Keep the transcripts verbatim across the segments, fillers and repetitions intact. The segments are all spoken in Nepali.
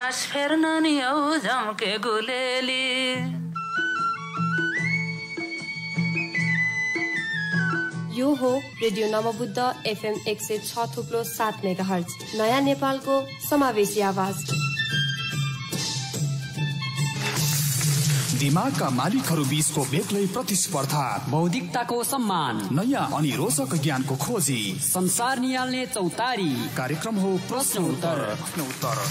फेर्न नि औ झम्के गुलेली यो हो रेडियो नमबुद्ध एफएम एक सय छ थुप्लो सात मेगा हर्ज नयाँ नेपालको समावेशी आवाज। दिमागका मालिकहरू बीचको बेग्लै प्रतिस्पर्धा, बौद्धिकताको सम्मान, नयाँ अनि रोचक ज्ञानको खोजी, संसार निहाल्ने चौतारी कार्यक्रम हो प्रश्न उत्तर। प्रश्न उत्तर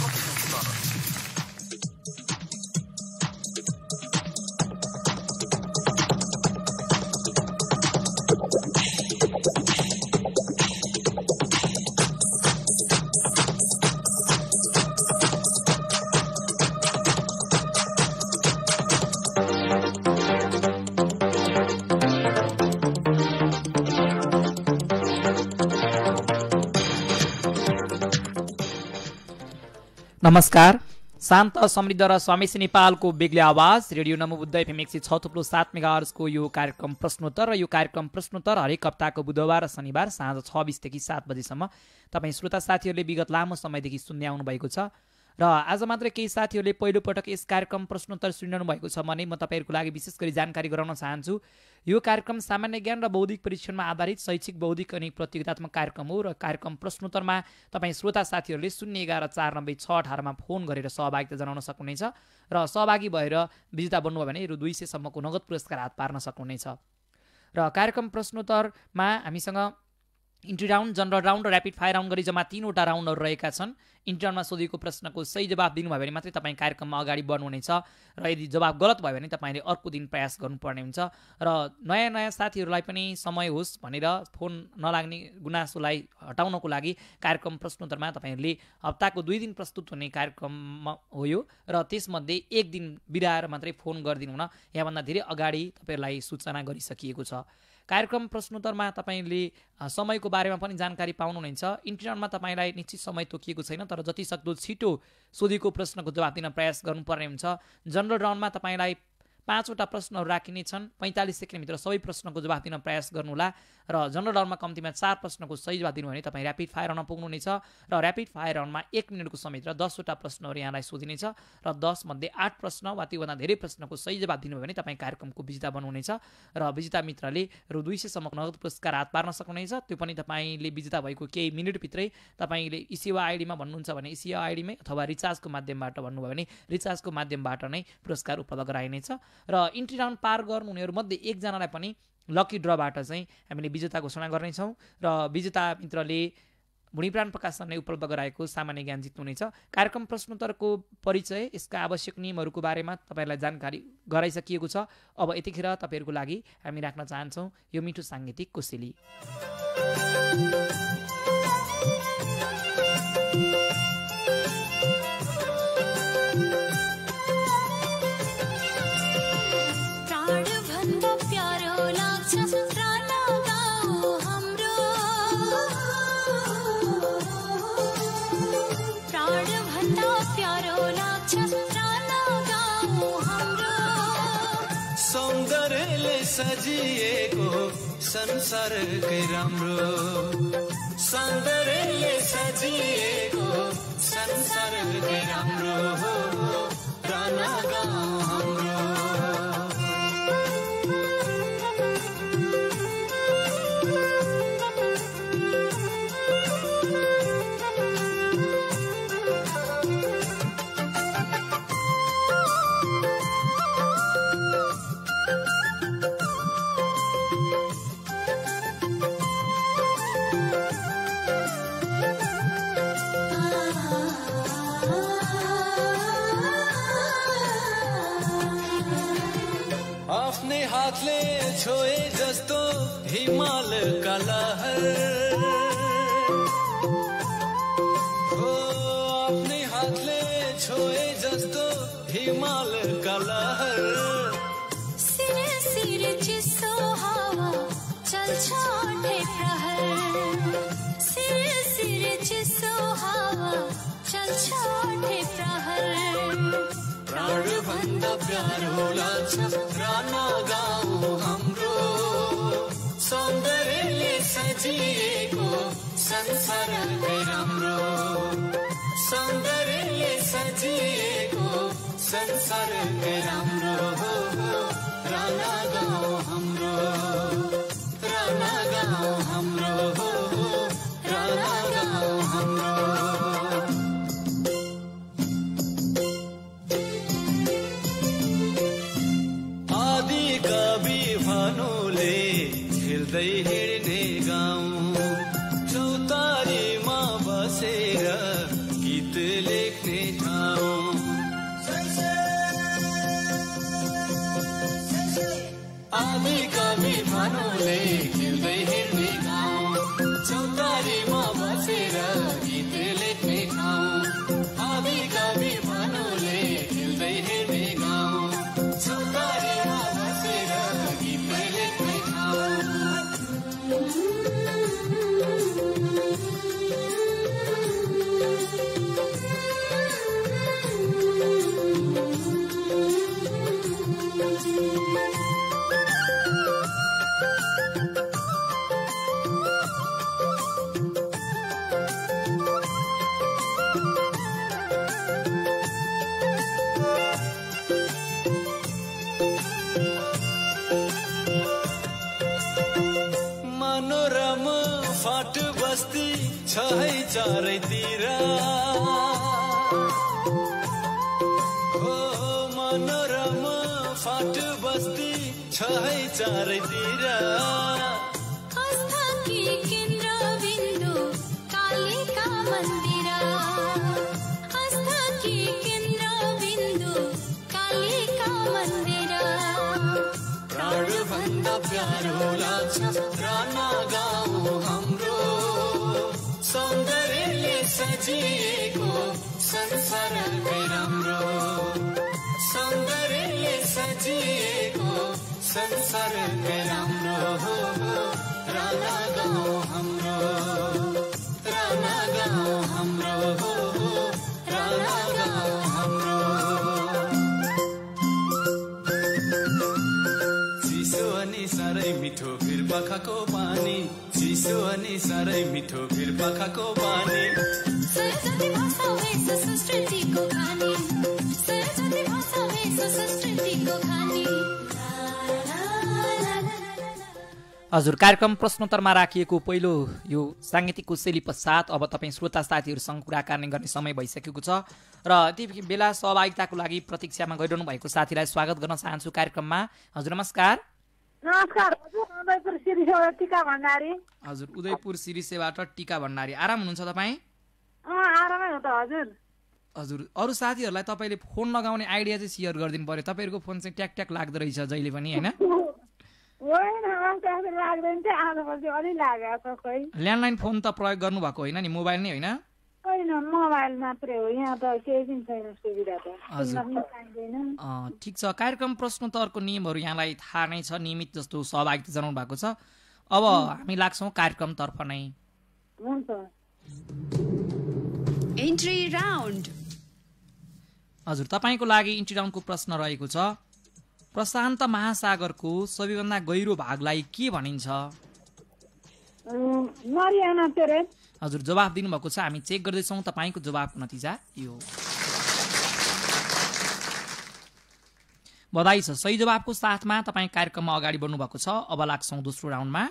नमस्कार। शान्त समृद्ध र स्वामीसी नेपालको बेग्लै आवाज रेडियो नमबुद्ध एफएम एक सय छ थुप्लो सात मेगाहर्जको यो कार्यक्रम प्रश्नोत्तर र यो कार्यक्रम प्रश्नोत्तर हरेक हप्ताको बुधबार र शनिबार साँझ छ बिसदेखि सात बजेसम्म तपाईँ श्रोता साथीहरूले विगत लामो समयदेखि सुन्दै आउनु भएको छ र आज मात्र केही साथीहरूले पहिलोपटक यस कार्यक्रम प्रश्नोत्तर सुनिरहनु भएको छ भने म तपाईँहरूको लागि विशेष गरी जानकारी गराउन चाहन्छु। यो कार्यक्रम सामान्य ज्ञान र बौद्धिक परीक्षणमा आधारित शैक्षिक बौद्धिक अनि प्रतियोगितात्मक कार्यक्रम हो र कार्यक्रम प्रश्नोत्तरमा तपाईँ श्रोता साथीहरूले शून्य एघार चार नब्बे छ अठारमा फोन गरेर सहभागिता जनाउन सक्नुहुनेछ र सहभागी भएर विजेता बन्नुभयो भने रु दुई सयसम्मको नगद पुरस्कार हात पार्न सक्नुहुनेछ। र कार्यक्रम प्रश्नोत्तरमा हामीसँग इन्ट्री राउन्ड, जनरल राउन्ड र ऱ्यापिड फायर राउन्ड गरी जम्मा तीनवटा राउन्डहरू रहेका छन्। इन्ट्री राउन्डमा सोधिएको प्रश्नको सही जवाब दिनुभयो भने मात्रै तपाईँ कार्यक्रममा अगाडि बढ्नुहुनेछ र यदि जवाब गलत भयो भने तपाईँले अर्को दिन प्रयास गर्नुपर्ने हुन्छ। र नयाँ नयाँ साथीहरूलाई पनि समय होस् भनेर फोन नलाग्ने गुनासोलाई हटाउनको लागि कार्यक्रम प्रश्नोत्तरमा तपाईँहरूले हप्ताको दुई दिन प्रस्तुत हुने कार्यक्रममा हो यो र त्यसमध्ये एक दिन बिराएर मात्रै फोन गरिदिनु हुन यहाँभन्दा धेरै अगाडि तपाईँहरूलाई सूचना गरिसकिएको छ। कार्यक्रम प्रश्नोत्तरमा तपाईँले समयको बारेमा पनि जानकारी पाउनुहुनेछ। इन्ट्री राउन्डमा तपाईँलाई निश्चित समय तोकिएको छैन तर जति सक्दो छिटो सोधेको प्रश्नको जवाब दिन प्रयास गर्नुपर्ने हुन्छ। जनरल राउन्डमा तपाईँलाई पाँचवटा प्रश्नहरू राखिनेछन्। पैँतालिस सेकेन्डभित्र सबै प्रश्नको जवाब दिन प्रयास गर्नुहोला र जनरल राउन्डमा कम्तीमा चार प्रश्नको सही जवाब दिनुभयो भने तपाईँ ऱ्यापिड फायर राउन्डमा पुग्नुहुनेछ र ऱ्यापिड फायर राउन्डमा एक मिनटको समयभित्र दसवटा प्रश्नहरू यहाँलाई सोधिनेछ र दसमध्ये आठ प्रश्न वा त्योभन्दा धेरै प्रश्नको सही जवाब दिनुभयो भने तपाईँ कार्यक्रमको विजेता बन्नुहुनेछ र विजेता मित्रले रु दुई सयसम्मको नगद पुरस्कार हात पार्न सक्नुहुनेछ। त्यो पनि तपाईँले विजेता भएको केही मिनटभित्रै तपाईँले इसेवा आइडीमा भन्नुहुन्छ भने इसेवा आइडीमै अथवा रिचार्जको माध्यमबाट भन्नुभयो भने रिचार्जको माध्यमबाट नै पुरस्कार उपलब्ध गराइनेछ र इन्ट्री राउन्ड पार गर्नुहुनेहरूमध्ये एकजनालाई पनि लकी ड्रबाट चाहिँ हामीले विजेता घोषणा गर्नेछौँ र विजेता मित्रले भुँडीप्राण प्रकाशनले उपलब्ध गराएको सामान्य ज्ञान जित्नुहुनेछ। कार्यक्रम प्रश्नोत्तरको परिचय, यसका आवश्यक नियमहरूको बारेमा तपाईँलाई जानकारी गराइसकिएको छ। अब यतिखेर तपाईँहरूको लागि हामी राख्न चाहन्छौँ यो मिठो साङ्गीतिक कोसेली। सजिएको संसारकै राम्रो, सौन्दर्यले सजिएको संसारकै राम्रो हो राना गाउँ हाम्रो। हातले छोए जस्तो हिमाल का लहर हो, अपने हातले छोए जस्तो हिमाल का लहर। सिरे सिरे चिसो हावा चल्छ आठै प्रहर, सिरे सिरे चिसो हावा चल्छ आठै प्रहर। प्राण भन्दा प्यारो लाग्छ राना गाउँ हाम्रो, सौन्दर्यले सजिएको संसारकै राम्रो, सौन्दर्यले सजिएको संसार राम्रो हो राना गाउँ हाम्रो राना गाउँ हाम्रो हो राना गाउँ हाम्रो आदि कवि भानुले झेल्दै हिँड्ने गाउँ चौतारीमा बसेर गीत लेख्ने ठाउँ आदि कवि भानुले झेल्दै हिँड्ने गाउँ चौतारीमा बसेर गीत लेख्ने ठाउँ आदि कवि भानुले झेल्दै हिँड्ने गाउँ चौतारीमा बसेर गीत लेख्ने ठाउँ मनोरम फाट बस्ती छ है चारैतिर हो मनोरम फाट बस्ती छ है चारैतिर आस्थाकी केन्द्र बिन्दु कालिका मन्दिर आस्थाकी केन्द्र बिन्दु कालिका मन्दिर प्राणभन्दा प्यारो लाग्छ राना गाउँ हाम्रो सौन्दर्यले सजिएको संसार राम्रो सौन्दर्यले सजिएको संसार राम्रो हो राना गाउँ हाम्रो राना गाउँ हाम्रो हो राना गाउँ हाम्रो चिसो अनि साह्रै मिठो भिर पाखाको पानी चिसो अनि साह्रै मिठो भिर पाखाको पानी सरस्वती भाषा वेश संस्कृतिको खानी सरस्वती भाषा वेश संस्कृतिको खानी हजुर कार्यक्रम प्रश्नोत्तरमा राखिएको पहिलो यो साङ्गीतिक कुशली पश्चात अब तपाईँ श्रोता साथीहरूसँग कुराकानी गर्ने समय भइसकेको छ र यति बेला सहभागिताको लागि प्रतीक्षामा गइरहनु भएको साथीलाई स्वागत गर्न चाहन्छु कार्यक्रममा। हजुर नमस्कार। नमस्कार उदयपुर सिरिसेबाट टीका भण्डारी। हजुर उदयपुर सिरिसेबाट टीका भण्डारी। आराम हुनुहुन्छ तपाईँ? आरामै हो त हजुर। हजुर अरू साथीहरूलाई तपाईँले फोन लगाउने आइडिया चाहिँ सेयर गरिदिनु पर्यो। तपाईँहरूको फोन चाहिँ ट्याक ट्याक लाग्दो रहेछ जहिले पनि होइन? ल्यान्डलाइन फोन त प्रयोग गर्नुभएको होइन नि, मोबाइल नै होइन? मोबाइल मात्रै हो, यहाँ त केही पनि छैन सुविधा त। ठिक छ। कार्यक्रम प्रश्नोत्तरको नियमहरू यहाँलाई थाहा नै छ, नियमित जस्तो सहभागिता जनाउनु भएको छ। अब हामी लाग्छौँ कार्यक्रमतर्फ नै। Entry round. हजुर तपाईँको लागि इन्ट्री राउन्डको प्रश्न रहेको छ, प्रशान्त महासागरको सबैभन्दा गहिरो भागलाई के भनिन्छ? हजुर जवाफ दिनुभएको छ, हामी चेक गर्दैछौँ तपाईँको जवाफको नतिजा यो। बधाई छ, सही जवाफको साथमा तपाईँ कार्यक्रममा अगाडि बढ्नुभएको छ। अब लाग्छौँ दोस्रो राउन्डमा।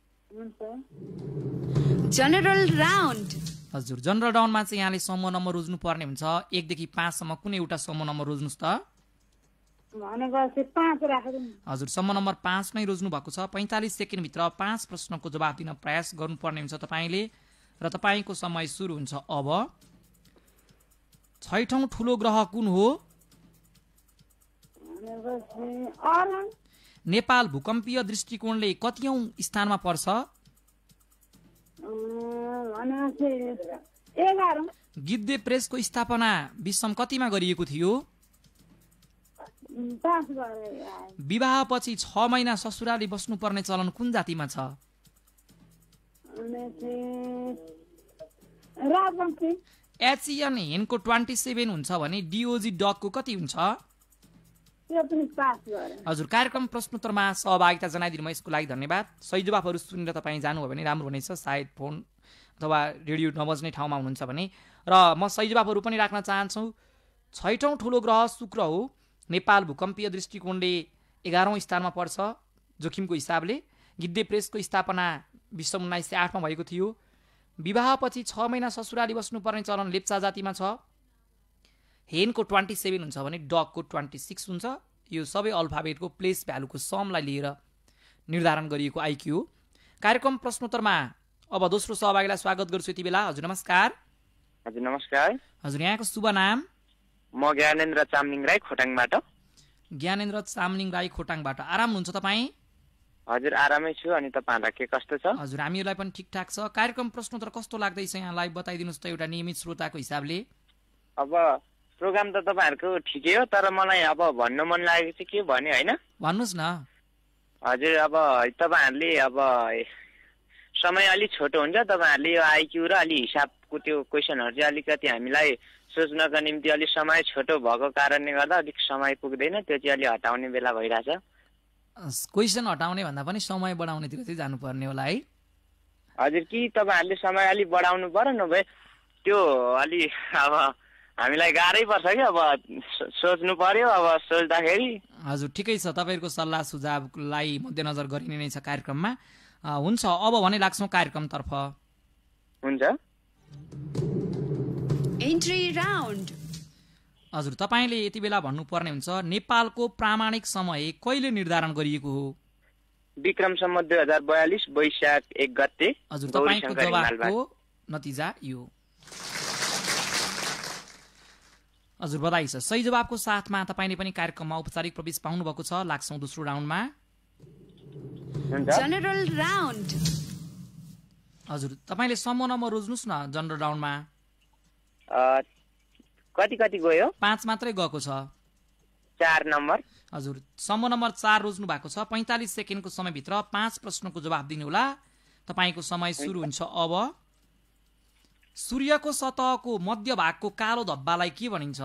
General round. हजुर जनरल राउन्डमा चाहिँ यहाँले समूह नम्बर रोज्नु पर्ने हुन्छ। एकदेखि पाँचसम्म कुनै एउटा समूह नम्बर रोज्नुहोस् त। हजुर समूह नम्बर पाँच नै रोज्नु भएको छ। पैँतालिस सेकेन्डभित्र पाँच प्रश्नको जवाफ दिन प्रयास गर्नुपर्ने हुन्छ तपाईँले र तपाईँको समय सुरु हुन्छ अब। छैठौं ठुलो ग्रह कुन हो? नेपाल भूकम्पीय दृष्टिकोणले कतिऔं स्थानमा पर्छ? गिद्धे प्रेसको स्थापना विश्वमा कतिमा गरिएको थियो? विवाहपछि छ महिना ससुराली बस्नुपर्ने चलन कुन जातिमा छ? एचइएन हेनको ट्वेन्टी सेभेन हुन्छ भने डिओजी डगको कति हुन्छ? हजुर कार्यक्रम प्रश्नोत्तरमा सहभागिता जनाइदिनु यसको लागि धन्यवाद। सही जवाफहरू सुनेर तपाईँ जानुभयो भने राम्रो हुनेछ। सायद फोन अथवा रेडियो नबज्ने ठाउँमा हुनुहुन्छ भने। र म सही जवाफहरू पनि राख्न चाहन्छु। छैटौँ ठुलो ग्रह शुक्र हो। नेपाल भूकम्पीय दृष्टिकोणले एघारौँ स्थानमा पर्छ जोखिमको हिसाबले। गिद्धे प्रेसको स्थापना विश्व उन्नाइस सय आठमा भएको थियो। विवाहपछि छ महिना ससुराली बस्नुपर्ने चलन लेप्चा जातिमा छ। हेनको ट्वेन्टी सेभेन हुन्छ भने डगको ट्वेन्टी सिक्स हुन्छ। यो सबै अल्फाबेटको प्लेस भ्यालुको समलाई लिएर निर्धारण गरिएको आइक्यू हो। कार्यक्रम प्रश्नोत्तरमा अब दोस्रो सहभागीलाई स्वागत गर्छु यति बेला। हजुर नमस्कार। हजुर नमस्कार। हजुर यहाँको शुभ नाम? म ज्ञानेन्द्र चामलिङ राई खोटाङबाट। ज्ञानेन्द्र चामलिङ राई खोटाङबाट। आराम हुनुहुन्छ तपाईँ? हजुर आरामै छु। अनि तपाईँहरूलाई के कस्तो छ? हजुर हामीहरूलाई पनि ठिकठाक छ। कार्यक्रम प्रश्नोत्तर कस्तो लाग्दैछ यहाँलाई बताइदिनुहोस् त एउटा नियमित श्रोताको हिसाबले। अब प्रोग्राम त तपाईँहरूको ठिकै हो, तर मलाई अब भन्नु मन लागेको चाहिँ के भने होइन। भन्नुहोस् न। हजुर अब तपाईँहरूले अब समय अलिक छोटो हुन्छ, तपाईँहरूले यो आइक्यू र अलि हिसाबको त्यो क्वेसनहरू चाहिँ अलिकति हामीलाई सोच्नको निम्ति अलिक समय छोटो भएको कारणले गर्दा अलिक समय पुग्दैन, त्यो चाहिँ अलि हटाउने बेला भइरहेछ। क्वेसन हटाउने भन्दा पनि समय बढाउनेतिर चाहिँ जानुपर्ने होला है। हजुर कि तपाईँहरूले समय अलिक बढाउनु पर्यो, नभए त्यो अलि अब हामीलाई गाह्रै पर्छ कि अब सोच्नु पर्यो। अब सोच्दाखेरि हजुर ठिकै छ, तपाईँहरूको सल्लाह सुझावलाई मध्यनजर गरिने नै छ कार्यक्रममा। हुन्छ अब भने लाग्छौँ कार्यक्रमतर्फ। हुन्छ। Entry round. हजुर तपाईँले यति बेला भन्नुपर्ने हुन्छ नेपालको प्रामाणिक समय कहिले निर्धारण गरिएको हो? विक्रम सम्वत दुई हजार बयालिस वैशाख एक गते। हजुर तपाईँको जवाफको नतिजा यो। हजुर बधाई छ, सही जवाबको साथमा तपाईँले पनि कार्यक्रममा औपचारिक प्रवेश पाउनु भएको छ। लाग्छौँ दोस्रो राउन्डमा। General round. हजुर तपाईँले सम्म नम्बर रोज्नुहोस् न जनरल राउन्डमा। कति कति गयो? पाँच मात्रै गएको छ। चार नम्बर। हजुर सम्म नम्बर चार रोज्नु भएको छ। पैँतालिस सेकेन्डको समयभित्र पाँच प्रश्नको जवाब दिनुहोला। तपाईँको समय सुरु हुन्छ अब। सूर्यको सतहको मध्य भागको कालो धब्बालाई के भनिन्छ?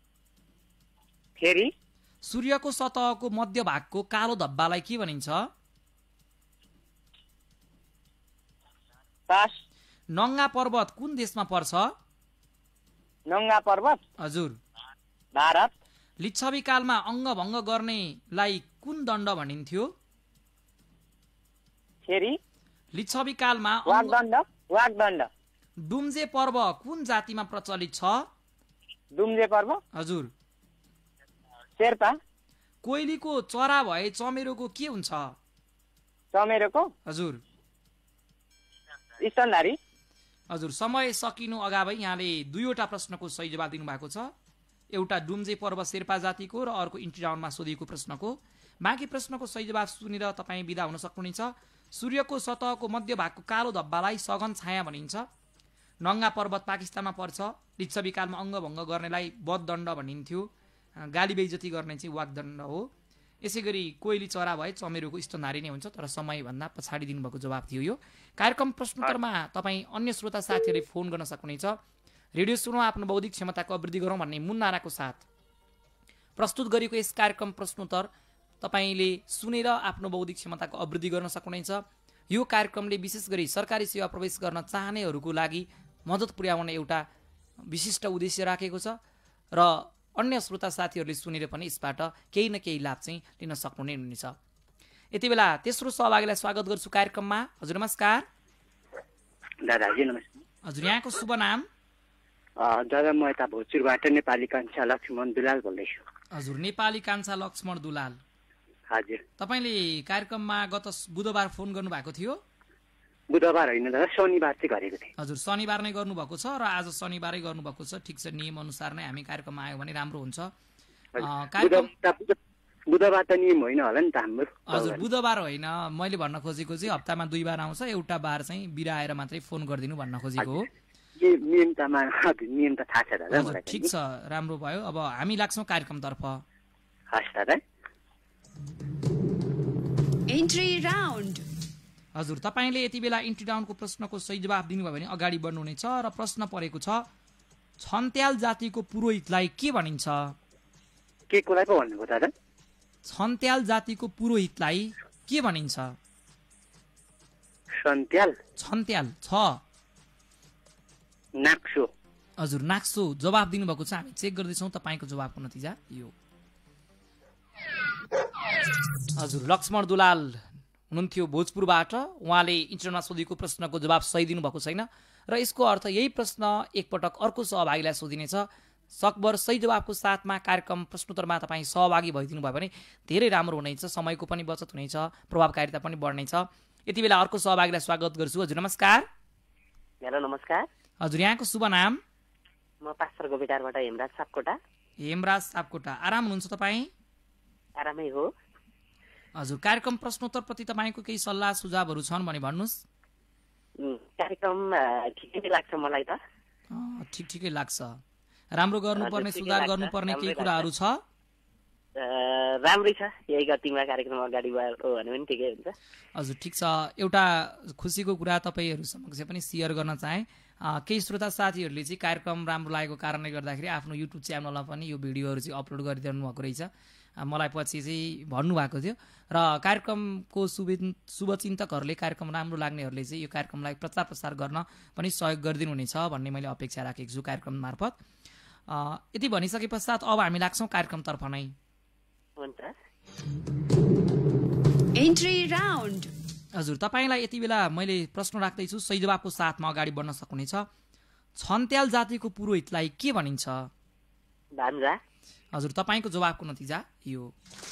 फेरि? सूर्यको सतहको मध्य भागको कालो धब्बालाई के भनिन्छ? पास। नङ्गा पर्वत कुन देशमा पर्छ? नङ्गा पर्वत? हजुर भारत। लिच्छवी कालमा अङ्गभङ्ग गर्नेलाई कुन दण्ड भनिन्थ्यो? फेरि? लिच्छवी कालमा वाग्दण्ड। वाग्दण्ड। डुम्जे पर्व कुन जातिमा प्रचलित छ? डुम्जे पर्व? हजुर। शेर्पा। कोइलीको चरा भए चमेरोको के हुन्छ? चमेरोको? हजुर। स्तनधारी। हजुर समय सकिनु अगावै यहाँले दुईवटा प्रश्नको सही जवाब दिनुभएको छ। एउटा डुम्जे पर्व शेर्पा जातिको र अर्को इन्ट्री राउन्डमा सोधिएको प्रश्नको। बाँकी प्रश्नको सही जवाब सुनेर तपाईँ बिदा हुन सक्नुहुनेछ। सूर्यको सतहको मध्य भागको कालो धब्बालाई सघन छाया भनिन्छ। नङ्गा पर्वत पाकिस्तानमा पर्छ। लिच्छवी कालमा अङ्गभङ्ग गर्नेलाई बददण्ड भनिन्थ्यो। गाली बेइज्जती गर्ने चाहिँ वाग्दण्ड हो। यसै गरी कोइली चरा भए चमेरोको स्तनधारी नै हुन्छ, तर समयभन्दा पछाडि दिनुभएको जवाब थियो यो। कार्यक्रम प्रश्नोत्तरमा तपाईँ अन्य श्रोता साथीहरूले फोन गर्न सक्नुहुनेछ। रेडियो सुनौ आफ्नो बौद्धिक क्षमताको अभिवृद्धि गरौँ भन्ने मुन नाराको साथ प्रस्तुत गरिएको यस कार्यक्रम प्रश्नोत्तर तपाईँले सुनेर आफ्नो बौद्धिक क्षमताको अभिवृद्धि गर्न सक्नुहुनेछ। यो कार्यक्रमले विशेष गरी सरकारी सेवा प्रवेश गर्न चाहनेहरूको लागि मद्दत पुर्याउने एउटा विशिष्ट उद्देश्य राखेको छ र अन्य श्रोता साथीहरूले सुनेर पनि यसबाट केही न केही लाभ चाहिँ लिन सक्नुहुने हुनेछ। यति बेला तेस्रो सहभागीलाई स्वागत गर्छु कार्यक्रममा। हजुर नमस्कार। दादाजी नमस्कार। हजुर यहाँको शुभ नाम? दादा म यता भोजपुरबाट नेपाली कान्छा लक्ष्मण दुलाल बोल्दैछु। हजुर नेपाली कान्छा लक्ष्मण दुलाल। हजुर। तपाईँले कार्यक्रममा गत बुधबार फोन गर्नुभएको थियो? बुधबार होइन दादा, शनिबार चाहिँ गरेको थिएँ। हजुर शनिबार नै गर्नुभएको छ र आज शनिबारै गर्नुभएको छ। ठिक छ, नियम अनुसार नै हामी कार्यक्रममा आयो भने राम्रो हुन्छ। बुधबार त नियम होइन होला नि त हाम्रो? हजुर बुधबार होइन, मैले भन्न खोजेको चाहिँ हप्तामा दुई बार आउँछ, एउटा बार चाहिँ बिराएर मात्रै फोन गरिदिनु भन्न खोजेको हो। नियम त नियम त थाहा छ दादा मलाई। ठिक छ, राम्रो भयो। अब हामी लाग्छौँ कार्यक्रमतर्फ। हस् दादा। Entry round. हजुर तपाईँले यति बेला इन्ट्री राउन्डको प्रश्नको सही जवाब दिनुभयो भने अगाडि बढ्नुहुनेछ र प्रश्न परेको छ छन्त्याल जातिको पुरोहितलाई के भनिन्छ? के कोलाई पो भन्नुभयो दादा? छन्त्याल जातिको पुरोहितलाई के भनिन्छ? छन्त्याल? छन्त्याल छ। नाक्सो। हजुर नाक्सो जवाब दिनुभएको छ, हामी चेक गर्दैछौँ तपाईँको जवाबको नतिजा यो। हजुर लक्ष्मण दुलाल हुनुहुन्थ्यो भोजपुरबाट, उहाँले इन्टरनेटमा सोधेको प्रश्नको जवाब सही दिनुभएको छैन र यसको अर्थ यही प्रश्न एकपटक अर्को सहभागीलाई सोधिनेछ। सकभर सही जवाबको साथमा कार्यक्रम प्रश्नोत्तरमा तपाईँ सहभागी भइदिनु भयो भने धेरै राम्रो हुनेछ, समयको पनि बचत हुनेछ, प्रभावकारिता पनि बढ्नेछ। यति बेला अर्को सहभागीलाई स्वागत गर्छु। हजुर नमस्कार। हेलो नमस्कार। हजुर यहाँको शुभ नाम? म पास्टर गोबेटारबाट हेमराज सापकोटा। हेमराज सापकोटा, आराम हुनुहुन्छ तपाईँ? आरामै हो। हजुर कार्यक्रम प्रश्नोत्तर प्रति तपाईँको केही सल्लाह सुझावहरू छन् भने भन्नुहोस्। कार्यक्रम ठिकै लाग्छ मलाई त। ठिक ठिकै लाग्छ। राम्रो गर्नुपर्ने सुधार गर्नुपर्ने केही कुराहरू छ? राम्रै छ, यही गतिमा कार्यक्रम अगाडि बढ्यो भने पनि ठिकै हुन्छ। हजुर ठिक छ। एउटा खुसीको कुरा तपाईँहरू समक्ष पनि सेयर गर्न चाहे। केही श्रोता साथीहरूले चाहिँ कार्यक्रम राम्रो लागेको कारणले गर्दाखेरि आफ्नो युट्युब च्यानलमा पनि यो भिडियोहरू चाहिँ अपलोड गरिदिनु भएको रहेछ। मलाई पछि चाहिँ भन्नुभएको थियो र कार्यक्रमको शुभ शुभचिन्तकहरूले कार्यक्रम राम्रो लाग्नेहरूले चाहिँ यो कार्यक्रमलाई प्रचार प्रसार गर्न पनि सहयोग गरिदिनु हुनेछ भन्ने मैले अपेक्षा राखेको छु कार्यक्रम मार्फत। यति भनिसके पश्चात अब हामी लाग्छौँ कार्यक्रमतर्फ नै। Entry round. हजुर तपाईँलाई यति बेला मैले प्रश्न राख्दैछु, सही जवाबको साथमा अगाडि बढ्न सक्नुहुनेछ। छन्त्याल जातिको पुरोहितलाई के भनिन्छ? भान्जा। हजुर तपाईँको जवाबको नतिजा यो।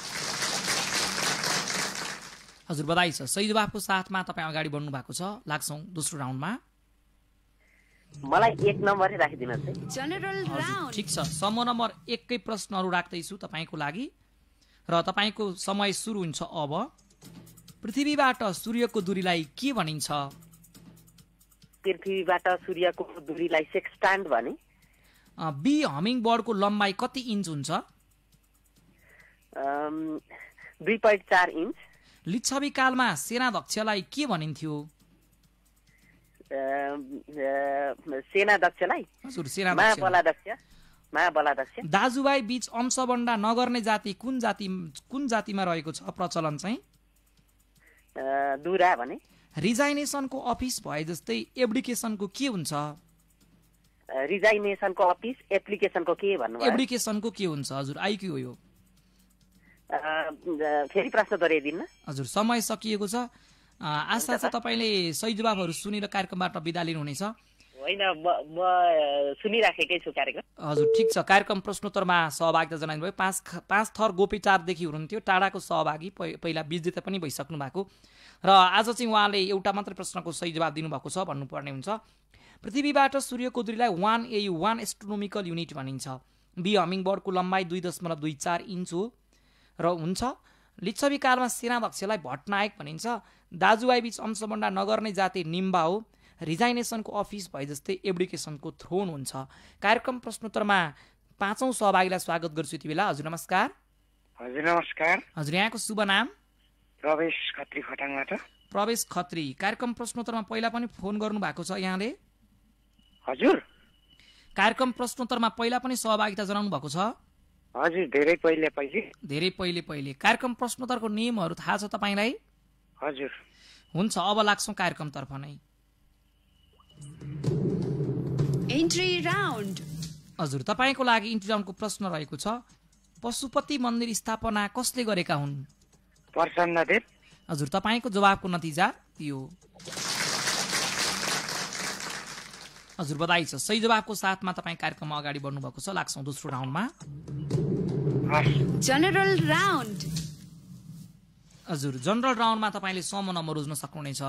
हजुर बधाई छ, सही जवाबको साथमा तपाईँ अगाडि बढ्नु भएको छ। लाग्छौँ दोस्रो राउन्डमा। मलाई एक नम्बरै राखिदिनुहोस् है। General round. ठिक छ, समूह नम्बर एककै प्रश्नहरू राख्दैछु तपाईँको लागि र तपाईँको समय सुरु हुन्छ अब। पृथ्वीबाट सूर्यको दूरीलाई के भनिन्छ? पृथ्वीबाट सूर्यको दूरीलाई सेक्स्टान्ट भने। बी हमिङ बर्डको लम्बाइ कति इन्च हुन्छ? दुई पोइन्ट चार इन्च। लिच्छवी कालमा सेनाध्यक्षलाई के भनिन्थ्यो? सेनाध्यक्षलाई हजुर सेनाध्यक्ष महाबलाध्यक्ष महाबलाध्यक्ष। दाजुभाइ बीच अंशबन्डा नगर्ने जाति कुन जाति कुन जातिमा रहेको छ प्रचलन चाहिँ? दुरा भने। रिजाइनेसनको अफिस भए जस्तै एप्लिकेसनको के हुन्छ? रिजाइनेसनको अफिस एप्लिकेसनको के भन्नु? एप्लिकेसनको के हुन्छ? हजुर आइक्यू हो यो। फेरि प्रश्न दोहोऱ्याइदिनु। हजुर समय सकिएको छ। आशा छ तपाईँले सही जवाबहरू सुनेर कार्यक्रमबाट बिदा लिनुहुनेछ। होइन म म सुनिराखेकै छु कार्यक्रम। हजुर ठिक छ। कार्यक्रम प्रश्नोत्तरमा सहभागिता जनाउनु भयो। पाँच पाँच थर गोपीचारदेखि हुनुहुन्थ्यो, टाढाको सहभागी, पहिला विजेता पनि भइसक्नु भएको र आज चाहिँ उहाँले एउटा मात्रै प्रश्नको सही जवाब दिनुभएको छ भन्नुपर्ने हुन्छ। पृथ्वीबाट सूर्यको दूरीलाई one AU one astronomical unit भनिन्छ। बी हमिङ बर्डको लम्बाइ दुई दशमलव दुई चार इन्च हो र हुन्छ। लिच्छवी कालमा सेनाध्यक्षलाई भट्टनायक भनिन्छ। दाजुभाइ बीच अंशबन्डा नगर्ने जाति निम्बा हो। रिजाइनेसनको अफिस भए जस्तै एप्लिकेसनको थ्रोन हुन्छ। कार्यक्रम प्रश्नोत्तरमा पाँचौं सहभागीलाई स्वागत गर्छु यति बेला। हजुर नमस्कार। हजुर नमस्कार। हजुर यहाँको शुभ नाम? प्रवेश खत्री खटाङबाट। प्रवेश खत्री, कार्यक्रम प्रश्नोत्तरमा पहिला पनि फोन गर्नु भएको छ यहाँले? हजुर कार्यक्रम प्रश्नोत्तरमा पहिला पनि सहभागिता जनाउनु भएको छ? हजुर धेरै पहिले पहिले धेरै पहिले पहिले। कार्यक्रम प्रश्नोत्तरको नियमहरू थाहा छ तपाईँलाई? हजुर हुन्छ, अब लाग्छौँ कार्यक्रमतर्फ नै। Entry round. हजुर तपाईँको लागि इन्ट्री राउन्डको प्रश्न रहेको छ। पशुपति मन्दिर स्थापना कसले गरेका हुन्? प्रसन्नदेव। हजुर तपाईँको जवाबको नतिजा यो। हजुर बधाई छ, सही जवाबको साथमा तपाईँ कार्यक्रममा अगाडि बढ्नु भएको छ। लाग्छौँ दोस्रो राउन्डमा। General round. हजुर जनरल राउन्डमा तपाईँले समूह नम्बर रोज्न सक्नुहुनेछ।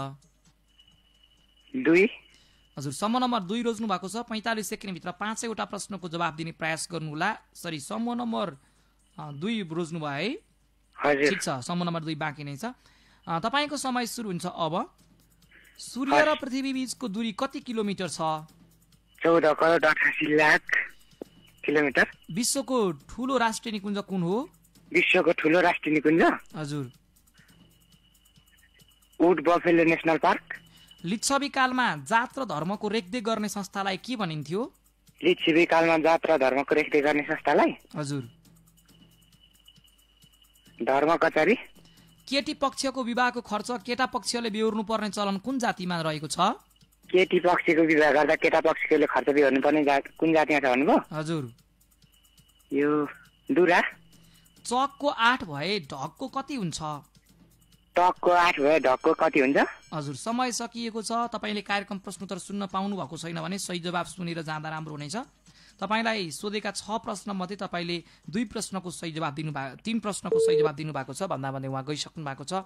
दुई। हजुर समूह नम्बर दुई रोज्नु भएको छ। पैँतालिस सेकेन्डभित्र पाँचैवटा प्रश्नको जवाब दिने प्रयास गर्नुहोला। सरी समूह नम्बर दुई रोज्नु भयो है? ठिक छ, समूह नम्बर दुई बाँकी नै छ। तपाईँको समय सुरु हुन्छ अब। सूर्य र पृथ्वी बीचको दूरी कति किलोमिटर छ? चौध करोड अठासी लाख किलोमिटर। विश्वको ठुलो राष्ट्रिय निकुञ्ज कुन हो? विश्वको ठुलो राष्ट्रिय निकुञ्ज? हजुर वुड बफेलो नेसनल पार्क। लिच्छवी कालमा जात र धर्मको रेखदेख गर्ने संस्थालाई के भनिन्थ्यो? लिच्छवी कालमा जात र धर्मको रेखदेख गर्ने संस्थालाई? हजुर धर्म कचहरी। केटी पक्षको विवाहको खर्च केटा पक्षले बेहोर्नु पर्ने चलन कुन जातिमा रहेको छ? केटी पक्षको विवाह गर्दा केटा पक्षकोले खर्च बिहोर्नु पर्ने जात कुन जातिमा छ भन्नुभयो? हजुर यो दुरा। चकको आठ भए ढकको कति हुन्छ? टकको आठ भए ढकको कति हुन्छ? हजुर समय सकिएको छ। तपाईँले कार्यक्रम प्रश्नोत्तर सुन्न पाउनु भएको छैन भने सही जवाब सुनेर जाँदा राम्रो हुनेछ। तपाईँलाई सोधेका छ प्रश्न मध्ये तपाईँले दुई प्रश्नको सही जवाब दिनु भएको तीन प्रश्नको सही जवाब दिनुभएको छ भन्दा भन्दै उहाँ गइसक्नु भएको छ।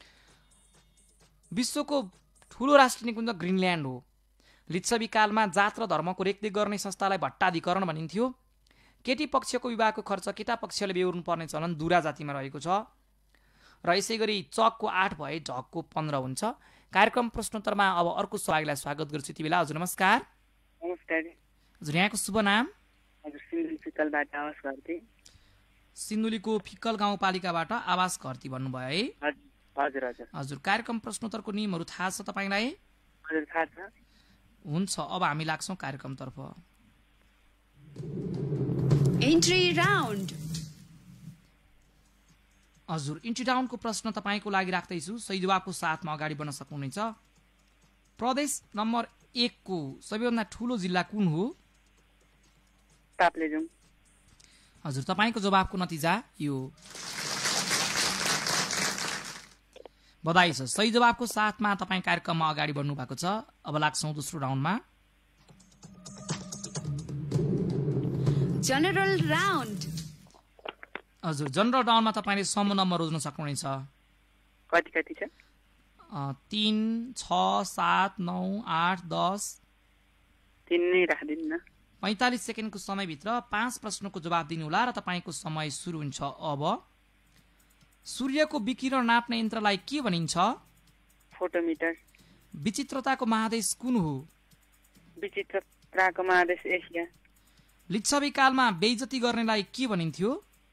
विश्वको ठुलो राष्ट्र निकुञ्ज ग्रिनल्यान्ड हो। लिच्छवी कालमा जात र धर्मको रेखदेख गर्ने संस्थालाई भट्टाधिकरण भनिन्थ्यो। केटी पक्षको विवाहको खर्च केटा पक्षले बेहोर्नु पर्ने चलन दुरा जातिमा रहेको छ र यसै गरी चकको आठ भए ढकको पन्ध्र हुन्छ। कार्यक्रम प्रश्नोत्तरमा अब अर्को सहभागीलाई स्वागत गर्छु यति बेला। हजुर नमस्कार। नमस्कार। हजुर यहाँको शुभ नाम? हजुर सिन्धुली फिक्कलबाट आवास घरती। सिन्धुलीको फिक्कल गाउँपालिकाबाट आवास घरती भन्नुभयो है? हजुर हजुर। हजुर कार्यक्रम प्रश्नोत्तरको नियमहरू थाहा छ तपाईँलाई? हजुर थाहा छ। हुन्छ अब हामी लाग्छौँ कार्यक्रमतर्फ। Entry round. हजुर इन्ट्री राउन्डको प्रश्न तपाईँको लागि राख्दैछु। सही जवाबको साथमा अगाडि बढ्न सक्नुहुनेछ। प्रदेश नम्बर एकको सबैभन्दा ठुलो जिल्ला कुन हो? ताप्लेजुङ। हजुर तपाईँको जवाबको नतिजा यो बधाई छ। सही जवाबको साथमा तपाईँ कार्यक्रममा अगाडि बढ्नु भएको छ। अब लाग्छौँ दोस्रो राउन्डमा। General round. हजुर जनरल राउन्डमा तपाईँले सम्म नम्बर रोज्न सक्नुहुनेछ। कति कति छ? तीन छ सात नौ आठ दस। तीन नै राखिदिनु न। पैँतालिस सेकेन्डको समयभित्र पाँच प्रश्नको जवाब दिनुहोला र तपाईँको समय सुरु हुन्छ अब। सूर्यको विकिरण नाप्ने यन्त्रलाई के भनिन्छ? फोटोमिटर। विचित्रताको महादेश कुन हो? विचित्रताको महादेश एसिया। लिच्छवी कालमा बेइज्जती गर्नेलाई के भनिन्थ्यो?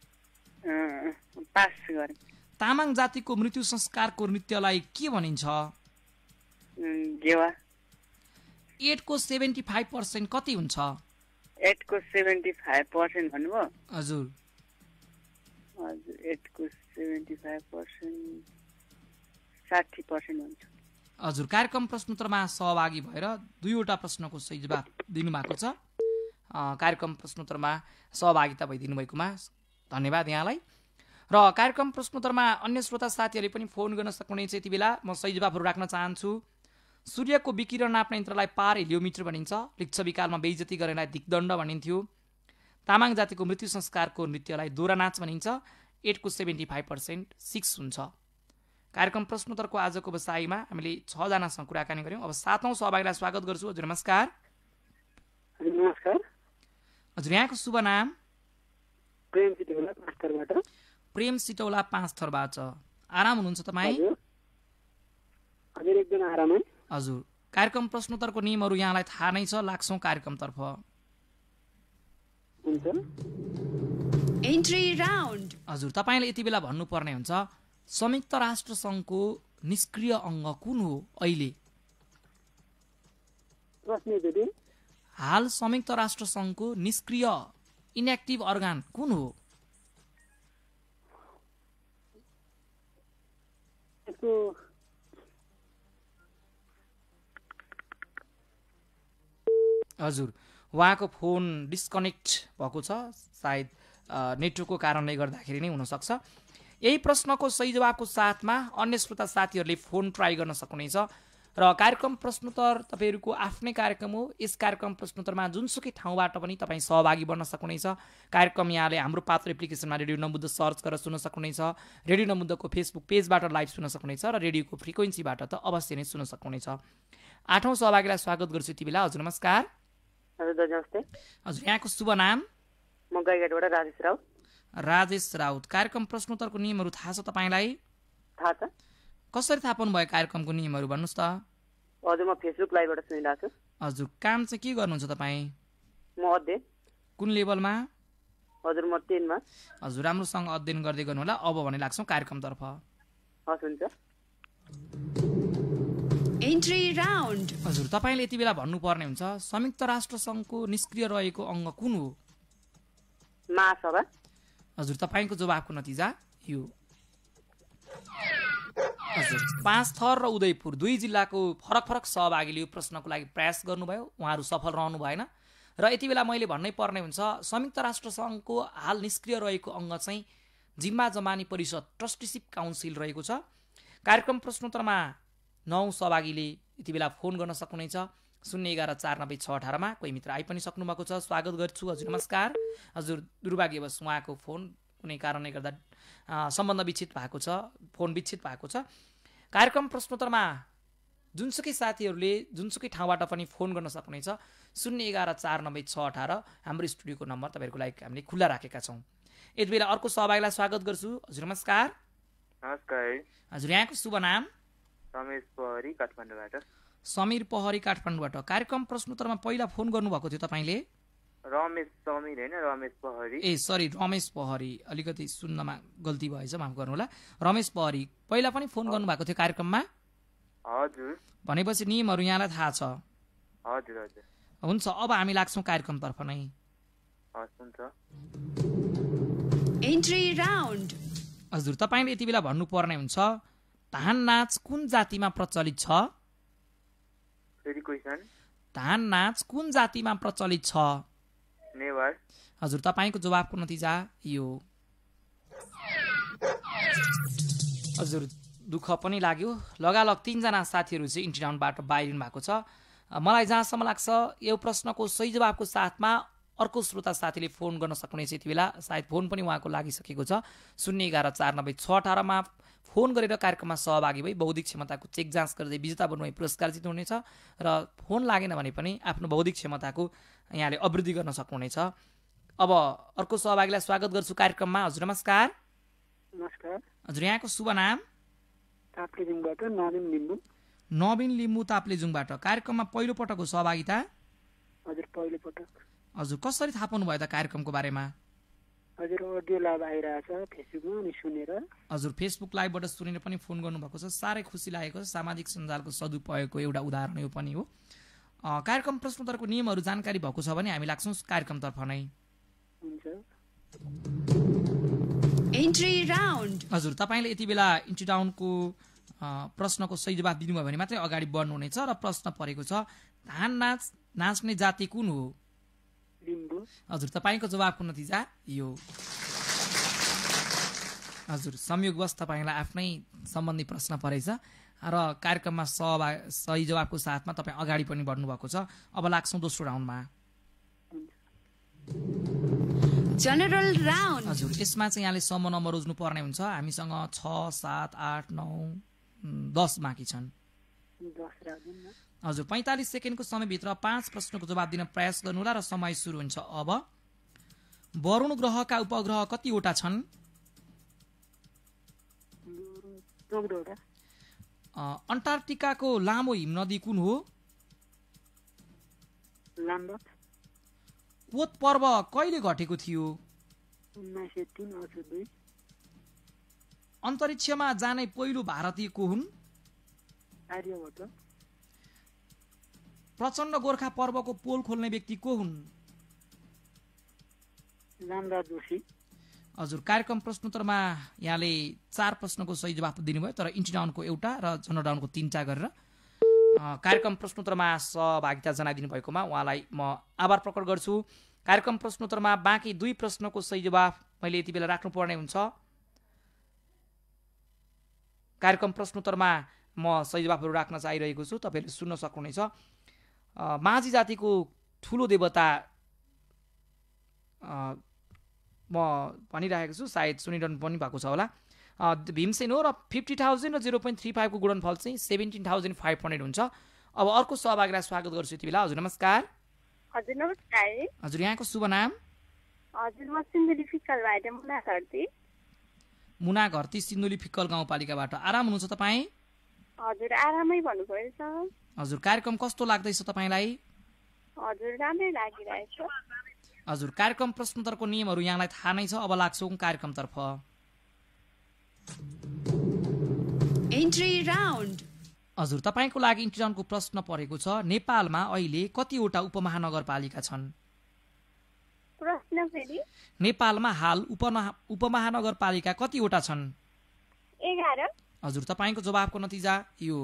पास गरे। तामाङ जातिको मृत्यु संस्कारको नृत्यलाई के भनिन्छ? गेवा। एटको सेभेन्टी फाइभ पर्सेन्ट कति हुन्छ? एटको सेभेन्टी फाइभ पर्सेन्ट भन्नुभयो? हजुर हजुर एटको सेभेन्टी फाइभ पर्सेन्ट साठी पर्सेन्ट हुन्छ। हजुर कार्यक्रम प्रश्नोत्तरमा सहभागी भएर दुईवटा प्रश्नको सही जवाब दिनुभएको छ। कार्यक्रम प्रश्नोत्तरमा सहभागिता भइदिनु भएकोमा धन्यवाद यहाँलाई। र कार्यक्रम प्रश्नोत्तरमा अन्य श्रोता साथीहरूले पनि फोन गर्न सक्नुहुनेछ यति बेला। म सही जवाबहरू राख्न चाहन्छु। सूर्यको विकिरण नाप्ने यन्त्रलाई पार हेलियोमिटर भनिन्छ। लिच्छवी कालमा बेइज्जती गर्नेलाई दिग्दण्ड भनिन्थ्यो। तामाङ जातिको मृत्यु संस्कारको नृत्यलाई दोरा नाच भनिन्छ। एटको सेभेन्टी फाइभ पर्सेन्ट सिक्स हुन्छ। कार्यक्रम प्रश्नोत्तरको आजको बसाइमा हामीले छजनासँग कुराकानी गऱ्यौँ। अब सातौँ सहभागीलाई स्वागत गर्छु। हजुर नमस्कार। नमस्कार। हजुर यहाँको शुभ नाम? प्रेम सिटौला पाँच थरबाट। प्रेम सिटौला पाँच थरबाट। आराम हुनुहुन्छ तपाईँ? हजुर एकदम आराम है। हजुर कार्यक्रम प्रश्नोत्तरको नियमहरू यहाँलाई थाहा नै छ। लाग्छौँ कार्यक्रमतर्फ। हुन्छ। Entry round. हजुर तपाईँले यति बेला भन्नुपर्ने हुन्छ संयुक्त राष्ट्र सङ्घको निष्क्रिय अङ्ग कुन हो अहिले? हाल संयुक्त राष्ट्र सङ्घको निष्क्रिय इनएक्टिभ अर्गान कुन हो? हजुर उहाँको फोन डिस्कनेक्ट भएको छ। सायद नेटवर्कको कारणले गर्दाखेरि नै हुनसक्छ। यही प्रश्नको सही जवाबको साथमा अन्य श्रोता साथीहरूले फोन ट्राई गर्न सक्नुहुनेछ। र कार्यक्रम प्रश्नोत्तर तपाईँहरूको आफ्नै कार्यक्रम हो। यस कार्यक्रम प्रश्नोत्तरमा जुनसुकै ठाउँबाट पनि तपाईँ सहभागी बन्न सक्नुहुनेछ। कार्यक्रम यहाँले हाम्रो पात्र एप्लिकेसनमा रेडियो नमुद्दा सर्च गरेर सुन्न सक्नुहुनेछ। रेडियो नमुद्दाको फेसबुक पेजबाट लाइभ सुन्न सक्नुहुनेछ र रेडियोको फ्रिक्वेन्सीबाट त अवश्य नै सुन्न सक्नुहुनेछ। आठौँ सहभागीलाई स्वागत गर्छु यति बेला। हजुर नमस्कार। हजुर दाजु नमस्ते। हजुर यहाँको शुभ नाम? म गाईघाटबाट राजेश राउत। राजेश राउत। कार्यक्रम प्रश्नोत्तरको नियमहरू थाहा छ तपाईँलाई? थाहा छ। कसरी थाहा पाउनुभयो कार्यक्रमको नियमहरू भन्नुहोस् त? हजुर म फेसबुक लाइभबाट सुनिरहेको छु। हजुर काम चाहिँ के गर्नुहुन्छ तपाईँ? म अध्ययन। कुन लेभलमा? हजुर म टेनमा। हजुर राम्रोसँग अध्ययन गर्दै गर्नु होला। अब भने लाग्छौँ कार्यक्रमतर्फ। हस् हुन्छ। Entry round. हजुर तपाईँले यति बेला भन्नुपर्ने हुन्छ संयुक्त राष्ट्र सङ्घको निष्क्रिय रहेको अङ्ग कुन हो? महासभा। हजुर तपाईँको जवाबको नतिजा यो हजुर पाँच थर र उदयपुर दुई जिल्लाको फरक फरक सहभागीले यो प्रश्नको लागि प्रयास गर्नुभयो, उहाँहरू सफल रहनु भएन। र यति बेला मैले भन्नै पर्ने हुन्छ संयुक्त राष्ट्र सङ्घको हाल निष्क्रिय रहेको अङ्ग चाहिँ जिम्मा जमानी परिषद ट्रस्टीसिप काउन्सिल रहेको छ। कार्यक्रम प्रश्नोत्तरमा नौ सहभागीले यति बेला फोन गर्न सक्नुहुनेछ शून्य एघार चार नब्बे छ अठारमा। कोही मित्र आइ पनि सक्नु भएको छ, स्वागत गर्छु। हजुर नमस्कार। हजुर दुर्भाग्यवश उहाँको फोन कुनै कारणले गर्दा सम्बन्ध विच्छेद भएको छ, फोन विच्छेद भएको छ। कार्यक्रम प्रश्नोत्तरमा जुनसुकै साथीहरूले जुनसुकै ठाउँबाट पनि फोन गर्न सक्नुहुनेछ शून्य एघार चार नब्बे छ अठार हाम्रो स्टुडियोको नम्बर तपाईँहरूको लागि हामीले खुल्ला राखेका छौँ। यति बेला अर्को सहभागीलाई स्वागत गर्छु। हजुर नमस्कार। नमस्कार। हजुर यहाँको शुभ नाम? समीर पहरी काठमाडौँबाट। समीर पहरी काठमाडौँबाट। कार्यक्रम प्रश्नोत्तरमा पहिला फोन गर्नुभएको थियो तपाईँले? रमेश समीर होइन, रमेश पहरी। ए सरी रमेश पहरी, अलिकति सुन्नमा गल्ती भएछ, माफ गर्नु होला। रमेश पहरी पहिला पनि फोन गर्नुभएको थियो कार्यक्रममा? हजुर। भनेपछि नियमहरू यहाँलाई थाहा छ? हजुर हजुर। हुन्छ, अब हामी लाग्छौँ कार्यक्रमतर्फ नै। हस् हुन्छ। Entry round. हजुर तपाईँले यति बेला भन्नुपर्ने हुन्छ धान नाच कुन जातिमा प्रचलित छ? फेरि क्वेशन। धान नाच कुन जातिमा प्रचलित छ? नेवार। हजुर तपाईँको जवाफको नतिजा यो। हजुर दुःख पनि लाग्यो, लगालग तीनजना साथीहरू चाहिँ इन्ट्री राउन्डबाट बाहिरिनु भएको छ। मलाई जहाँसम्म लाग्छ यो प्रश्नको सही जवाफको साथमा अर्को श्रोता साथीले फोन गर्न सक्नुहुनेछ। यति बेला सायद फोन पनि उहाँको लागिसकेको छ। शून्य एघार चार नब्बे छ अठारमा फोन गरेर कार्यक्रममा सहभागी भई बौद्धिक क्षमताको चेक जाँच गर्दै विजेता बन्नु पुरस्कार जित्नुहुनेछ र फोन लागेन भने पनि आफ्नो बौद्धिक क्षमताको यहाँले अभिवृद्धि गर्न सक्नुहुनेछ। अब अर्को सहभागीलाई स्वागत गर्छु कार्यक्रममा। हजुर नमस्कार। नमस्कार। हजुर यहाँको शुभ नाम? ताप्लेजुङबाट नवीन लिम्बू। नवीन लिम्बू ताप्लेजुङबाट। कार्यक्रममा पहिलो पटक हो सहभागिता? हजुर पहिलो पटक। हजुर कसरी थाहा पाउनु भयो त कार्यक्रमको बारेमा? हजुर अडियो लाइभ आइरहेछ फेसबुकमा अनि सुनेर। हजुर फेसबुक लाइभबाट सुनेर पनि फोन गर्नुभएको छ, साह्रै खुसी लागेको छ। सामाजिक सञ्जालको सदुपयोगको एउटा उदाहरण यो पनि हो। कार्यक्रम प्रश्नोत्तरको नियमहरू जानकारी भएको छ भने हामी लाग्छौँ कार्यक्रमतर्फ नै। हुन्छ। Entry round. हजुर तपाईँले यति बेला इन्ट्री राउन्डको प्रश्नको सही जवाफ दिनुभयो भने मात्रै अगाडि बढ्नुहुनेछ र प्रश्न परेको छ धान नाच नाच्ने जाति कुन हो? लिम्बू। हजुर तपाईँको जवाफको नतिजा यो। हजुर संयोगवश तपाईँलाई आफ्नै सम्बन्धी प्रश्न परेछ र कार्यक्रममा सहभाग सही जवाफको साथमा तपाईँ अगाडि पनि बढ्नु भएको छ। अब लाग्छौँ दोस्रो राउन्डमा। General round. हजुर यसमा चाहिँ यहाँले सम्म नम्बर रोज्नु पर्ने हुन्छ। हामीसँग छ सात आठ नौ दस बाँकी छन्। हजुर पैँतालिस सेकेन्डको समयभित्र पाँच प्रश्नको जवाब दिन प्रयास गर्नुहोला र समय सुरु हुन्छ अब। वरुण ग्रहका उपग्रह कतिवटा छन्? अन्टार्कटिकाको लामो हिमनदी कुन हो? कोत पर्व कहिले घटेको थियो? अन्तरिक्षमा जाने पहिलो भारतीय को हुन्? प्रचण्ड गोर्खा पर्वको पोल खोल्ने व्यक्ति को हुन्? रामराज जोशी। हजुर कार्यक्रम प्रश्नोत्तरमा यहाँले चार प्रश्नको सही जवाफ दिनुभयो, तर इन्ट्री राउन्डको एउटा र जनरल राउन्डको तीनटा गरेर कार्यक्रम प्रश्नोत्तरमा सहभागिता जनाइदिनु भएकोमा उहाँलाई म आभार प्रकट गर्छु। कार्यक्रम प्रश्नोत्तरमा बाँकी दुई प्रश्नको सही जवाफ मैले यति बेला राख्नुपर्ने हुन्छ। कार्यक्रम प्रश्नोत्तरमा म सही जवाफहरू राख्न चाहिरहेको छु, तपाईँहरूले सुन्न सक्नुहुनेछ। माझी जातिको ठुलो देवता म भनिरहेको छु, सायद सुनिरहनु पनि भएको छ होला। भीमसेन हो र फिफ्टी थाउजन्ड र जिरो पोइन्ट थ्री फाइभको गुणनफल चाहिँ सेभेन्टिन थाउजन्ड फाइभ हन्ड्रेड हुन्छ। अब अर्को सहभागीलाई स्वागत गर्छु यति बेला। हजुर नमस्कार। हजुर नमस्कार। हजुर यहाँको शुभ नाम? हजुर म सिन्धुली फिक्कलबाट मुना घरती। मुना घरती सिन्धुली फिक्कल गाउँपालिकाबाट। आराम हुनुहुन्छ तपाईँ? हजुर आरामै भन्नुपर्छ। हजुर कार्यक्रम कस्तो लाग्दैछ तपाईँलाई? हजुर राम्रै लागिरहेछ। हजुर कार्यक्रम प्रश्नोत्तरको नियमहरू यहाँलाई थाहा नै छ। अब लाग्छौँ कार्यक्रमतर्फ। Entry round. हजुर तपाईँको लागि इन्ट्री राउन्डको प्रश्न परेको छ नेपालमा अहिले कतिवटा उपमहानगरपालिका छन्? प्रश्न फेरि? नेपालमा हाल उपमहानगरपालिका कतिवटा छन्? एघार। हजुर तपाईँको जवाबको नतिजा यो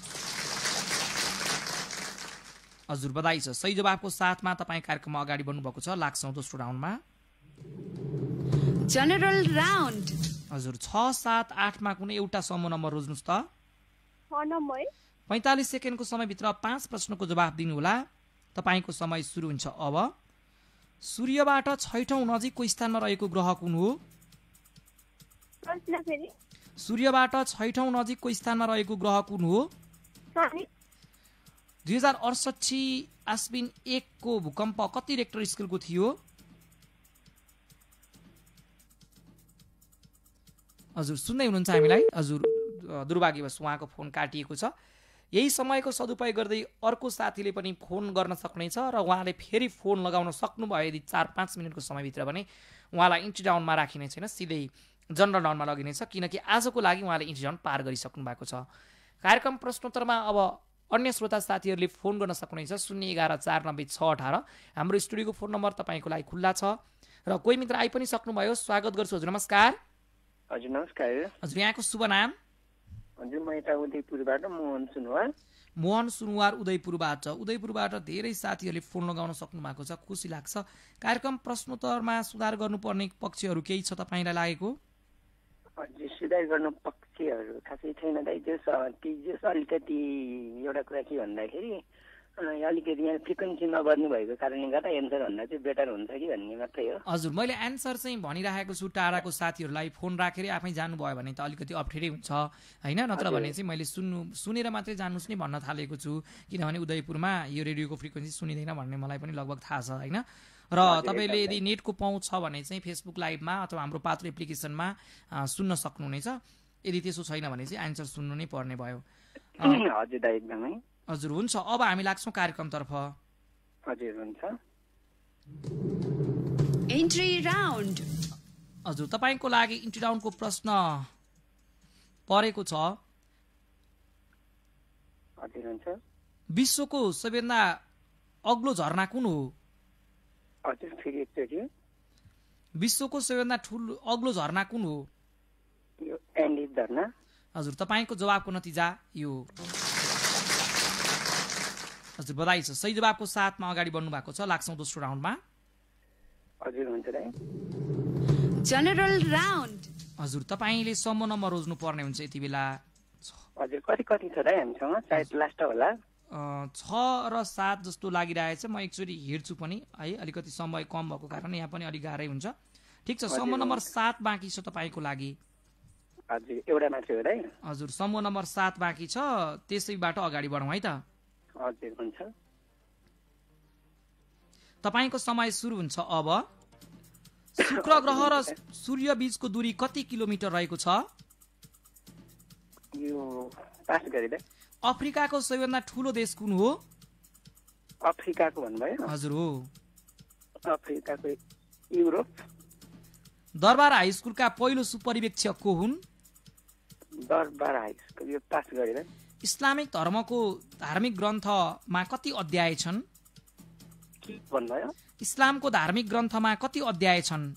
हजुर बधाई छ। सही जवाबको साथमा तपाईँ कार्यक्रममा अगाडि बढ्नुभएको छ। लाग्छौँ दोस्रो राउन्डमा। जनरल राउन्ड हजुर छ सात आठमा कुनै एउटा समूह नम्बर रोज्नुहोस् त। नम्बर पैँतालिस सेकेन्डको समयभित्र पाँच प्रश्नको जवाब दिनुहोला। तपाईँको समय सुरु हुन्छ अब। सूर्यबाट छैठौँ नजिकको स्थानमा रहेको ग्रह कुन हो? सूर्यबाट छैठौँ नजिकको स्थानमा रहेको ग्रह कुन हो? दुई हजार अडसठी आश्विन एकको भूकम्प कति रेक्टर स्केलको थियो? हजुर सुन्दै हुनुहुन्छ हामीलाई? हजुर दुर्भाग्यवश उहाँको फोन काटिएको छ। यही समयको सदुपयोग गर्दै अर्को साथीले पनि फोन गर्न सक्नेछ र उहाँले फेरि फोन लगाउन सक्नुभयो यदि चार पाँच मिनटको समयभित्र भने उहाँलाई इन्ट्री डाउनमा राखिने छैन, सिधै जनरल डाउनमा लगिनेछ, किनकि आजको लागि उहाँले इन्ट्री डाउन पार गरिसक्नु भएको छ। कार्यक्रम प्रश्नोत्तरमा अब अन्य श्रोता साथीहरूले फोन गर्न सक्नुहुनेछ शून्य एघार चार नब्बे छ अठार। हाम्रो स्टुडियोको फोन नम्बर तपाईँको लागि खुल्ला छ र कोही मित्र आइ पनि सक्नुभयो। स्वागत गर्छु। हजुर नमस्कार। हजुर नमस्कार। हजुर यहाँको शुभ नाम? हजुर म यता उदयपुरबाट मोहन सुनवार। मोहन सुनवार उदयपुरबाट। उदयपुरबाट धेरै साथीहरूले फोन लगाउन सक्नु भएको छ, खुसी लाग्छ। कार्यक्रम प्रश्नोत्तरमा सुधार गर्नुपर्ने पक्षहरू केही छ तपाईँलाई लागेको? हजुर सुधार गर्नु पक्षहरू खासै छैन दाइ। त्यो त्यस अलिकति एउटा कुरा के भन्दाखेरि अलिकति यहाँ फ्रिक्वेन्सी नबढ्नु भएको कारणले गर्दा एन्सर भन्दा चाहिँ बेटर हुन्छ कि भन्ने मात्रै हो। हजुर मैले एन्सर चाहिँ भनिराखेको छु। टाढाको साथीहरूलाई फोन राखेर आफै जानुभयो भने त अलिकति अप्ठ्यारै हुन्छ होइन, नत्र भने चाहिँ मैले सुन्नु सुनेर मात्रै जानुहोस् नै भन्न थालेको छु, किनभने उदयपुरमा यो रेडियोको फ्रिक्वेन्सी सुनिँदैन भन्ने मलाई पनि लगभग थाहा छ होइन। र तपाईँले यदि नेटको पहुँच छ भने चाहिँ फेसबुक लाइभमा अथवा हाम्रो पात्र एप्लिकेसनमा सुन्न सक्नुहुनेछ। यदि त्यसो छैन भने चाहिँ एन्सर सुन्नु नै पर्ने भयो। हजुर दाइ एकदमै। हजुर हुन्छ। अब हामी लाग्छौँ कार्यक्रमतर्फ। हजुर हुन्छ। इन्ट्री राउन्ड हजुर तपाईँको लागि इन्ट्री राउन्डको प्रश्न परेको छ। हजुर हुन्छ। विश्वको सबैभन्दा अग्लो झरना कुन हो? हजुर फेरि एकचोटि। विश्वको सबैभन्दा ठुलो अग्लो झरना कुन हो? यो एन्डिज झरना। हजुर तपाईँको जवाबको नतिजा यो हजुर बधाई छ। सही जवाबको साथमा अगाडि बढ्नु भएको छ। लाग्छौँ दोस्रो राउन्डमा। हजुर हुन्छ दाइ। जनरल राउन्ड हजुर तपाईँले समूह नम्बर रोज्नु पर्ने हुन्छ यति बेला। हजुर कति कति छ दाइ हामीसँग? सायद लास्ट होला। छ र सात जस्तो लागिरहेछ। म एकचोटि हेर्छु पनि है, अलिकति समय कम भएको कारण यहाँ पनि अलिक गाह्रै हुन्छ। ठिक छ, समूह नम्बर सात बाँकी छ तपाईँको लागि। हजुर एउटा मात्रै हो दाइ? हजुर समूह नम्बर सात बाँकी छ, त्यसैबाट अगाडि बढौँ है त। हजुर हुन्छ। तपाईँको समय सुरु हुन्छ अब। शुक्र ग्रह र सूर्य बीचको दूरी कति किलोमिटर रहेको छ? यो पास गरिदे। अफ्रिकाको सबैभन्दा ठुलो देश कुन हो? अफ्रिकाको भन्नुभयो? हजुर हो। अफ्रिकाको युरोप। दरबार हाई स्कुलका पहिलो सुपरिवेक्षक को हुन्? दरबार हाई स्कुल यो पास गरिदे। इस्लामिक धर्मको धार्मिक ग्रन्थमा कति अध्याय छन्? के भन्नुभयो? इस्लामको धार्मिक ग्रन्थमा कति अध्याय छन्?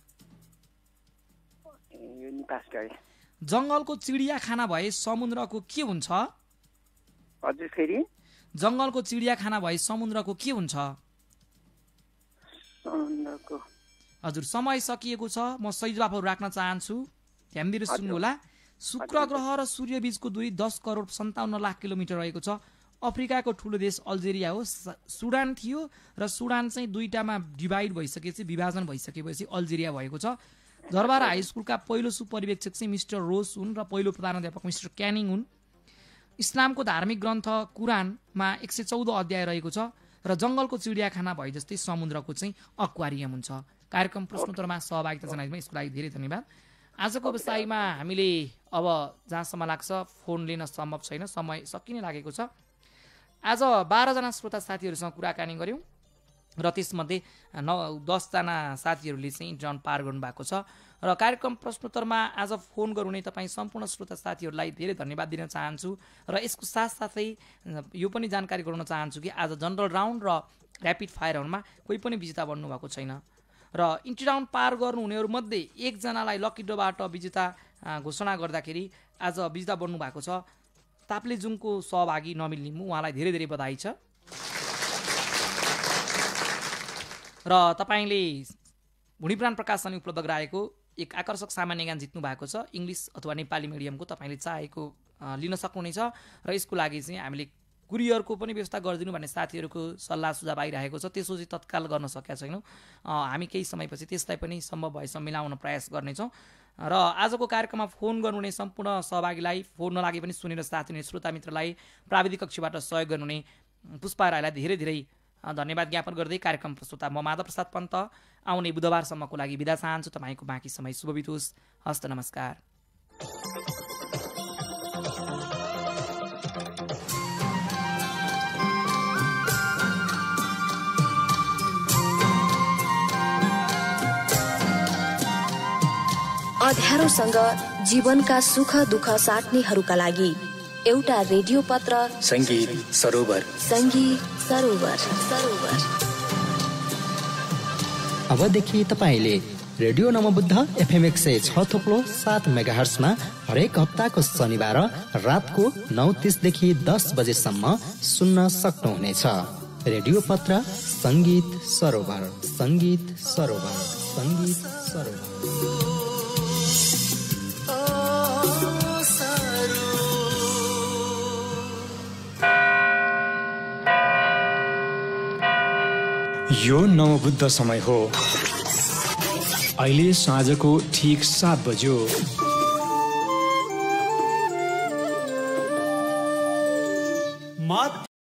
यो नि पास गरे। जंगलको चिडियाखाना भए समुद्रको के हुन्छ? हजुर फेरि? जंगलको चिडियाखाना भए समुद्रको के हुन्छ? समुद्रको। हजुर समय सकिएको छ। म सही जवाफहरू राख्न चाहन्छु, ध्यान दिएर सुन्नु होला। शुक्र ग्रह र सूर्य बीचको दूरी दस करोड सन्ताउन्न लाख किलोमिटर रहेको छ। अफ्रिकाको ठुलो देश अल्जेरिया हो। सुडान थियो र सुडान चाहिँ दुईटामा डिभाइड भइसकेपछि, विभाजन भइसकेपछि अल्जेरिया भएको छ। दरबार हाई स्कुलका पहिलो सुपरिवेक्षक चाहिँ मिस्टर रोस हुन् र पहिलो प्रधानाध्यापक मिस्टर क्यानिङ हुन्। इस्लामको धार्मिक ग्रन्थ कुरानमा एक सय चौध अध्याय रहेको छ र जंगलको चिडियाखाना भए जस्तै समुद्रको चाहिँ एक्वारियम हुन्छ। कार्यक्रम प्रश्नोत्तरमा सहभागिता जनाइदिनु यसको लागि धेरै धन्यवाद। आजको व्यवसायमा हामीले अब जहाँसम्म लाग्छ फोन लिन सम्भव छैन, समय सकिने लागेको छ। आज बाह्रजना श्रोता साथीहरूसँग कुराकानी गऱ्यौँ र त्यसमध्ये नौ दसजना साथीहरूले चाहिँ इन्ट्री पार गर्नुभएको छ। र कार्यक्रम प्रश्नोत्तरमा आज फोन गर्नुहुने तपाईँ सम्पूर्ण श्रोता साथीहरूलाई धेरै धन्यवाद दिन चाहन्छु। र यसको साथसाथै यो पनि जानकारी गराउन चाहन्छु कि आज जनरल राउन्ड र ऱ्यापिड फायर राउन्डमा कोही पनि विजेता बन्नुभएको छैन। र इन्ट्री राउन्ड पार गर्नुहुनेहरू मध्ये एकजनालाई लकी ड्रबाट विजेता घोषणा गर्दाखेरि आज विजेता बन्नु भएको छ ताप्लेजुङको सहभागी नमिल लिम्बू, उहाँलाई धेरै धेरै बधाई छ। र तपाईँले भुँडीप्राण प्रकाशनले उपलब्ध गराएको एक आकर्षक सामान्य ज्ञान जित्नु भएको छ। इङ्ग्लिस अथवा नेपाली मिडियमको तपाईँले चाहेको लिन सक्नुहुनेछ र यसको लागि चाहिँ हामीले कुरियरको पनि व्यवस्था गरिदिनु भन्ने साथीहरूको सल्लाह सुझाव आइरहेको छ। त्यसो चाहिँ तत्काल गर्न सकेका छैनौँ, हामी केही समयपछि त्यसलाई पनि सम्भव भएसम्म मिलाउन प्रयास गर्नेछौँ। र आजको कार्यक्रममा फोन गर्नुहुने सम्पूर्ण सहभागीलाई, फोन नलागे पनि सुनेर साथ दिने श्रोता मित्रलाई, प्राविधिक कक्षबाट सहयोग गर्नुहुने पुष्पा राईलाई धेरै धेरै धन्यवाद ज्ञापन गर्दै कार्यक्रम प्रस्तुता म माधव प्रसाद पन्त आउने बुधबारसम्मको लागि बिदा चाहन्छु। तपाईँको बाँकी समय शुभ बितोस्। हस्त नमस्कार। अँध्यारोसँग जीवनका सुख दुःख साट्नेहरूका लागि एउटा रेडियो पत्र संगीत सरोवर। संगीत सरोवर सरोवर अबदेखि तपाईँले रेडियो नमोबुद्ध एफएम एक सय छ थोप्लो सात मेगाहर्समा हरेक हप्ताको शनिबार रातको नौ तीसदेखि दस बजेसम्म सुन्न सक्नुहुनेछ। रेडियो पत्र संगीत सरोवर संगीत सरोवर संगीत सरोवर। यो नवबुद्ध समय हो। अहिले साँझको ठीक सात बज्यो। मात्र